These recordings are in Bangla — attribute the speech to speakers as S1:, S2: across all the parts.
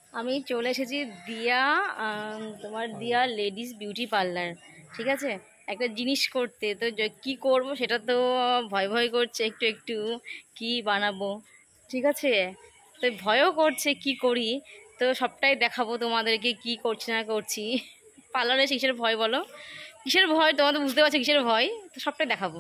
S1: আমি চলে এসেছি দিয়া তোমার দিয়া লেডিস বিউটি পার্লার। ঠিক আছে, একটা জিনিস করতে তো কি করব সেটা তো ভয় ভয় করছে একটু একটু, কি বানাবো। ঠিক আছে, তো ভয়ও করছে কি করি। তো সবটাই দেখাবো তোমাদেরকে, কি করছি না করছি। পার্লারে কিসের ভয় বলো, কিসের ভয় তোমার তো বুঝতে পারছো কিসের ভয়, তো সবটাই দেখাবো।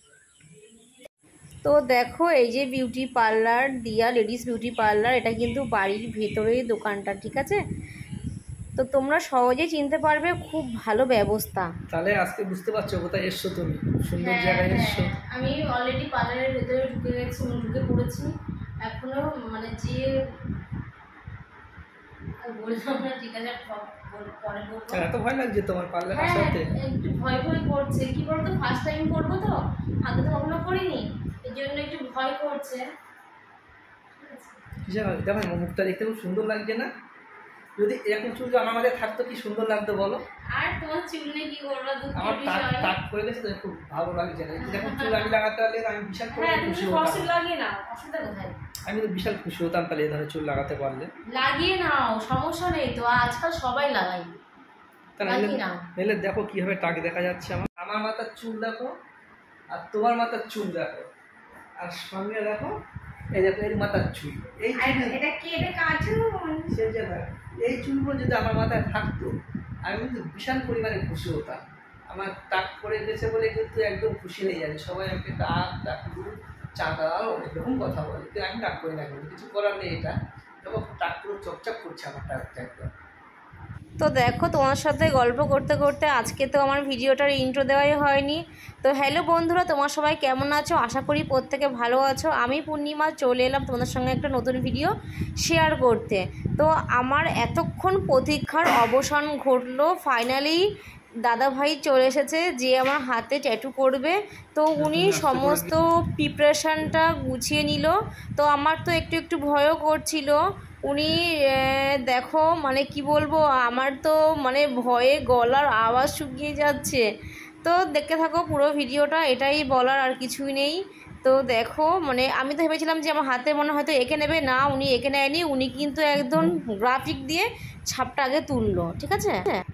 S1: তো দেখো এই যে beauty parlour, Diya ladies beauty parlour, এটা কিন্তু বাড়ির ভেতরেই দোকানটা। ঠিক আছে, তো তোমরা সহজেই চিনতে পারবে, খুব ভালো ব্যবস্থা।
S2: তাহলে আজকে বুঝতে পারছো কোথায় এসছো তুমি, সুন্দর
S1: হ্যাঁ
S2: জায়গায়
S1: হ্যাঁ,
S2: এসছো।
S1: আমি অলরেডি পার্লারের ভেতরে ঢুকে গেছি, ঢুকে পড়েছি। এখনো মানে যে বললাম না, ঠিক আছে পরে বলবো।
S2: এত ভয় লাগছে তোমার পার্লার
S1: হ্যাঁ,
S2: আসাতে?
S1: একটু ভয় ভয় করছে, কি বলতো ফার্স্ট টাইম করবো তো, আগে তো কখনো করিনি, এই জন্য একটু ভয় করছে।
S2: কিসের ভয়? দেখো মুখটা দেখতে খুব সুন্দর লাগছে না? যদি এরকম চুল আমার মাঝে থাকতো কি সুন্দর লাগতো বলো।
S1: আর তোমার চুল নিয়ে কি করবো,
S2: আমার
S1: দুঃখের
S2: টাক
S1: বিষয়।
S2: টাক করে গেছে তো খুব ভালো লাগছে না। যখন চুল আমি লাগাতে পারলে আমি বিশাল করে
S1: হ্যাঁ,
S2: খুশি
S1: তুমি
S2: হতাম।
S1: ফসল লাগিয়ে নাও, অসুবিধা কোথায়।
S2: আমি তো বিশাল খুশি হতাম তাহলে এই ধরনের চুল লাগাতে পারলে।
S1: লাগিয়ে নাও, সমস্যা নেই তো, আজকাল সবাই লাগাই।
S2: তাহলে দেখো কিভাবে টাক দেখা যাচ্ছে আমার আমার মাথার চুল দেখো, আর তোমার মাথার চুল দেখো, আর সঙ্গে দেখো এই দেখো এর মাথার চুল। এই
S1: এটা কি, এটা কাজু
S2: সে যে এই চুলগুলো যদি আমার মাথায় থাকতো আমি কিন্তু বিশাল পরিমাণে খুশি হতাম। আমার টাক করে গেছে বলে কিন্তু একদম খুশি হয়ে যাবে সবাই, আমাকে টাক টাকু চাঁদাও অনেক রকম কথা বলে, কিন্তু আমি টাক করি না, কিন্তু কিছু করার নেই। এটা দেখো টাক পুরো চকচক করছে আমার টাকটা একদম।
S1: তো দেখো তোমার সাথে গল্প করতে করতে আজকে তো আমার ভিডিওটার ইন্ট্রো দেওয়াই হয়নি। তো হ্যালো বন্ধুরা, তোমার সবাই কেমন আছো? আশা করি প্রত্যেকে ভালো আছো। আমি পূর্ণিমা চলে এলাম তোমাদের সঙ্গে একটা নতুন ভিডিও শেয়ার করতে। তো আমার এতক্ষণ প্রতীক্ষার অবসান ঘটলো, ফাইনালি দাদাভাই চলে এসেছে যে আমার হাতে ট্যাটু করবে। তো উনি সমস্ত প্রিপারেশানটা গুছিয়ে নিল। তো আমার তো একটু একটু ভয়ও করছিল। উনি দেখো মানে কি বলবো, আমার তো মানে ভয়ে গলার আওয়াজ শুকিয়ে যাচ্ছে। তো দেখতে থাকো পুরো ভিডিওটা, এটাই বলার, আর কিছুই নেই। তো দেখো মানে আমি তো ভেবেছিলাম যে আমার হাতে মনে হয়তো এঁকে নেবে, না উনি এঁকে নেয়নি, উনি কিন্তু একদম গ্রাফিক দিয়ে ছাপটা আগে তুললো। ঠিক আছে,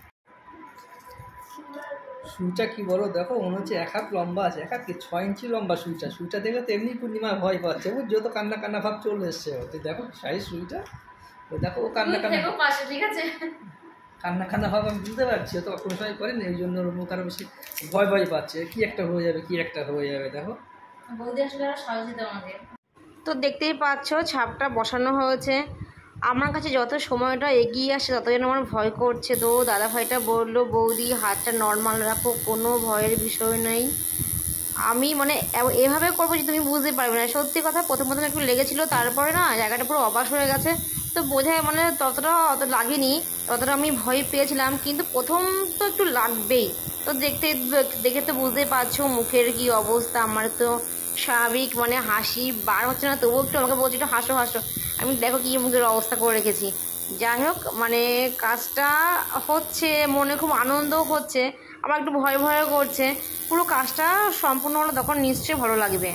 S2: সুইটা কি বলো, দেখো মনে হচ্ছে 1 হাত লম্বা আছে, 1 হাত কি 6 ইঞ্চি লম্বা সুইটা। সুইটা দেখলে তো এমনি পূর্ণিমা ভয় পাচ্ছে, বুঝছো তো, কান্না কান্না ভাব চলে এসছে। তো দেখো সাইজ সুইটা, ও দেখো ও কান্না কান্না,
S1: ঠিক আছে।
S2: কান্না কান্না ভাব আমি বুঝতে পারছি, ও তো কোনো সময় করেনি, এই জন্য ওর মুখ আরো বেশি ভয় ভয় পাচ্ছে, কি একটা হয়ে যাবে কি একটা হয়ে যাবে। দেখো
S1: বৌদি আসলে সাহায্য দিতে আমাকে। তো দেখতেই পাচ্ছ ছাপটা বসানো হয়েছে। আমার কাছে যত সময়টা এগিয়ে আসছে তত যেন আমার ভয় করছে। তো দাদাভাইটা বললো, বৌদি হাতটা নর্মাল রাখো, কোনো ভয়ের বিষয় নেই। আমি মানে এভাবে করবো যে তুমি বুঝতে পারবে না। সত্যি কথা, প্রথম প্রথম একটু লেগেছিলো, তারপরে না জায়গাটা পুরো অবাক হয়ে গেছে। তো বোঝায় মানে ততটা অত লাগেনি, ততটা আমি ভয় পেয়েছিলাম, কিন্তু প্রথম তো একটু লাগবেই। তো দেখে তো বুঝতেই পারছো মুখের কি অবস্থা। আমার তো স্বাভাবিক মানে হাসি বার হচ্ছে না, তবুও একটু আমাকে বলছি একটু হাসো হাসো। আমি দেখো কি মুখের অবস্থা করে রেখেছি। যাই হোক, মানে কাজটা হচ্ছে, মনে খুব আনন্দও হচ্ছে, আবার একটু ভয় ভয়ও করছে। পুরো কাজটা সম্পূর্ণ হলো তখন নিশ্চয়ই ভালো লাগবে।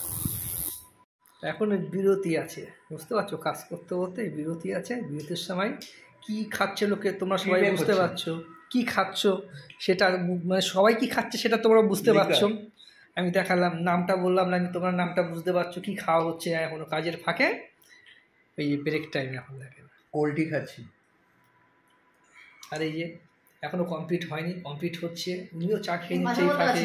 S2: এখন বিরতি আছে, বুঝতে পারছো, কাজ করতে করতে বিরতি আছে। বিরতির সময় কি খাচ্ছে লোকে তোমরা সবাই বুঝতে পারছো, কি খাচ্ছ সেটা, মানে সবাই কি খাচ্ছে সেটা তোমরা বুঝতে পারছো। আমি দেখালাম, নামটা বললাম না, আমি তোমার নামটা বুঝতে পারছো কি খাওয়া হচ্ছে এখনো কাজের ফাঁকে, এই ব্রেক টাইম এখন দেখেন কোল্ড টি খাচ্ছি। আর এই যে এখনো কমপ্লিট হয়নি, কমপ্লিট হচ্ছে, উনিও চা খেয়ে নিচ্ছে এই ফাঁকে।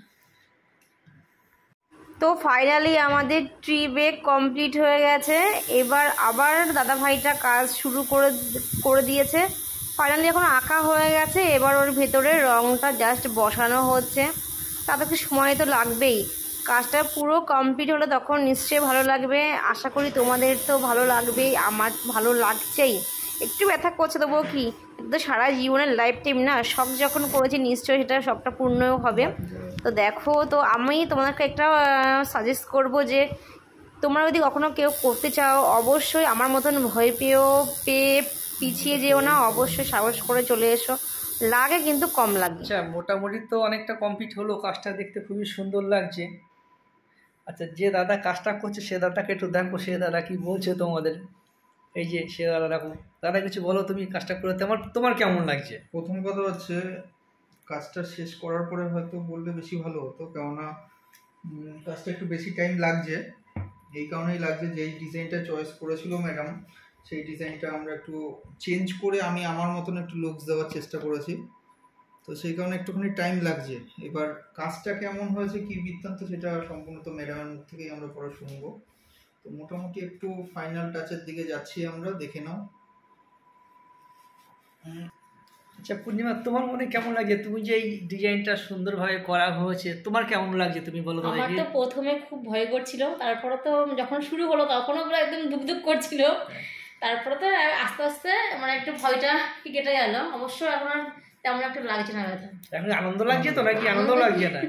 S1: তো ফাইনালি আমাদের ট্রি বেক কমপ্লিট হয়ে গেছে। এবার আবার দাদাভাইটা কাজ শুরু করে দিয়েছে। ফাইনালি এখন আঁকা হয়ে গেছে, এবার ওর ভেতরে রঙটা জাস্ট বসানো হচ্ছে। তাতে তো সময় তো লাগবেই। কাজটা পুরো কমপ্লিট হলে তখন নিশ্চয়ই ভালো লাগবে। আশা করি তোমাদের তো ভালো লাগবেই, আমার ভালো লাগছেই। একটু ব্যথা করছে, তবুও কি, তো সারা জীবনের লাইফ টাইম না, শখ যখন করেছি নিশ্চয়ই সেটা শখটা পূর্ণও হবে। তো দেখো, তো আমি তোমাদেরকে একটা সাজেস্ট করব যে তোমরা যদি কখনো কেউ করতে চাও, অবশ্যই আমার মতন ভয় পেয়ে পিছিয়ে যেও না, অবশ্যই সাহস করে চলে এসো। লাগে কিন্তু কম লাগে।
S2: আচ্ছা, মোটামুটি তো অনেকটা কমপ্লিট হলো, কাজটা দেখতে খুবই সুন্দর লাগছে। আচ্ছা, যে দাদা কাজটা করছে সে দাদাকে একটু দেখো, সে দাদা কি বলছে তোমাদের এই যে সে দাদা দেখো, দাদা কিছু বলো, তুমি কাজটা করে তোমার কেমন লাগছে?
S3: প্রথম কথা হচ্ছে কাজটা শেষ করার পরে হয়তো বললে বেশি ভালো হতো, কেননা কাজটা একটু বেশি টাইম লাগছে। এই কারণেই লাগছে যে এই ডিজাইনটা চয়েস করেছিল ম্যাডাম, সেই ডিজাইনটা আমরা একটু চেঞ্জ করে আমি আমার মতন একটু লুকস দেওয়ার চেষ্টা করেছি, তো সেই কারণে একটুখানি টাইম লাগছে। এবার কাজটা কেমন হয়েছে কি বৃত্তান্ত সেটা সম্পূর্ণ তো ম্যাডামের মুখ থেকেই আমরা পরে শুনবো। তো মোটামুটি একটু ফাইনাল টাচের দিকে যাচ্ছি আমরা, দেখে নাও।
S2: আচ্ছা পূর্ণিমা, তোমার মনে কেমন লাগে? তুমি যে এই ডিজাইনটা সুন্দরভাবে করা হয়েছে, তোমার কেমন লাগছে তুমি বলো তো
S1: আমার
S2: দেখি।
S1: তো প্রথমে খুব ভয় করছিল, তারপরে তো যখন শুরু হলো তখনও পুরো একদম দুক করছিল, তারপরে তো আস্তে আস্তে মানে একটু ভয়টা কেটে গেল। অবশ্য এখন আর তেমন একটা লাগছে না ব্যথা।
S2: এখন আনন্দ লাগছে তো নাকি আনন্দ লাগছে না?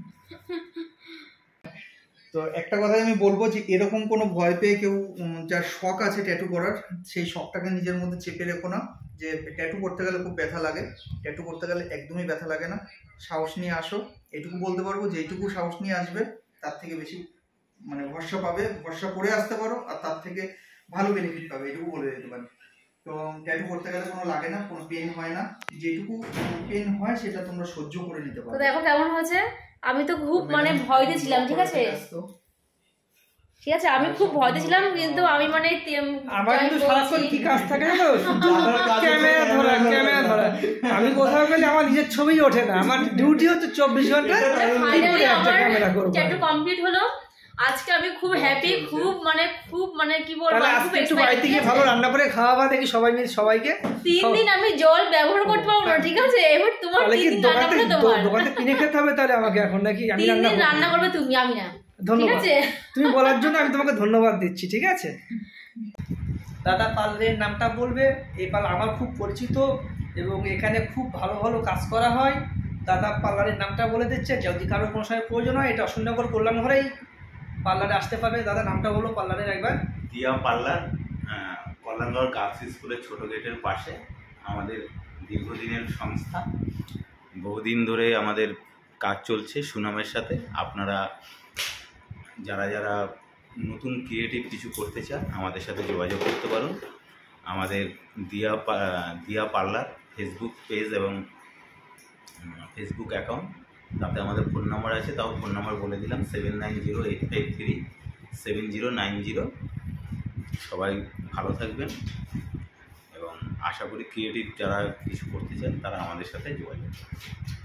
S3: তো একটা কথাই আমি বলবো যে এরকম কোনো ভয় পেয়ে কেউ যার শখ আছে ট্যাটু করার, সেই শখটাকে নিজের মধ্যে চেপে রেখো না। যে ট্যাটু করতে গেলে খুব ব্যথা লাগে, ট্যাটু করতে গেলে একদমই ব্যথা লাগে না। সাহস নিয়ে আসো, এটুকু বলতে পারবো যে এইটুকু সাহস নিয়ে আসবে তার থেকে বেশি মানে ভরসা পাবে, ভরসা করে আসতে পারো আর তার থেকে ভালো বেনিফিট পাবে, এটুকু বলে দিতে পারি। তো ট্যাটু করতে গেলে কোনো লাগে না, কোনো পেন হয় না, যেটুকু পেন হয় সেটা তোমরা সহ্য করে নিতে
S1: তো
S3: পারো।
S1: দেখো কেমন হয়েছে। আমি তো খুব মানে ভয়তে ছিলাম, ঠিক আছে ঠিক আছে, আমি খুব ভয়তে ছিলাম, কিন্তু আমি মানে
S2: আমার কিন্তু সারাক্ষণ কি কাজ থাকে জানো? ক্যামেরা ধরা। আমি কোথাও গেলে আমার নিজের ছবি ওঠে না, আমার ডিউটি হচ্ছে 24 ঘন্টা
S1: ফাইনালি
S2: একটা
S1: আমার
S2: ক্যামেরা করবো।
S1: ট্যাটু কমপ্লিট হলো। আজকে আমি খুব হ্যাপি, খুব মানে কি বলবো,
S2: তাহলে
S1: খুব
S2: আজকে একটু
S1: excited,
S2: বাড়িতে
S1: ঠিক
S2: গিয়ে
S1: আছে?
S2: ভালো রান্না করে খাওয়াবা দেখি সবাই মিলে সবাইকে।
S1: 3 দিন আমি জল ব্যবহার করতে পারবো না, ঠিক আছে? এবার তোমার
S2: তাহলে
S1: 3
S2: কি
S1: দিন রান্না করে তোমার
S2: দোকানে কিনে খেতে হবে তাহলে আমাকে এখন, নাকি আমি
S1: 3
S2: রান্না
S1: দিন
S2: করবো?
S1: রান্না করবে তুমি, আমি না। ঠিক
S2: ধন্যবাদ,
S1: আছে,
S2: তুমি বলার জন্য আমি তোমাকে ধন্যবাদ দিচ্ছি, ঠিক আছে? দাদা পার্লারের নামটা বলবে। এই পার্লার আমার খুব পরিচিত এবং এখানে খুব ভালো ভালো কাজ করা হয়। দাদা পার্লারের নামটা বলে দিচ্ছে, যদি কারো কোনো সময় প্রয়োজন হয় এটা অশোকনগর কল্যাণ ঘরেই পার্লারে আসতে পারবে। দাদা নামটা বলো পার্লারের একবার।
S4: দিয়া পার্লার, কল্যাণগড় গার্লস স্কুলের ছোট গেটের পাশে। আমাদের দীর্ঘদিনের সংস্থা, বহুদিন ধরে আমাদের কাজ চলছে সুনামের সাথে। আপনারা যারা যারা নতুন ক্রিয়েটিভ কিছু করতে চান আমাদের সাথে যোগাযোগ করতে পারুন। আমাদের দিয়া পার্লার ফেসবুক পেজ এবং ফেসবুক অ্যাকাউন্ট, তাতে আমাদের ফোন নাম্বার আছে, তাও ফোন নাম্বার বলে দিলাম 7908537090। সবাই ভালো থাকবেন এবং আশা করি ক্রিয়েটিভ যারা কিছু করতে চান তারা আমাদের সাথে যোগাযোগ করবেন।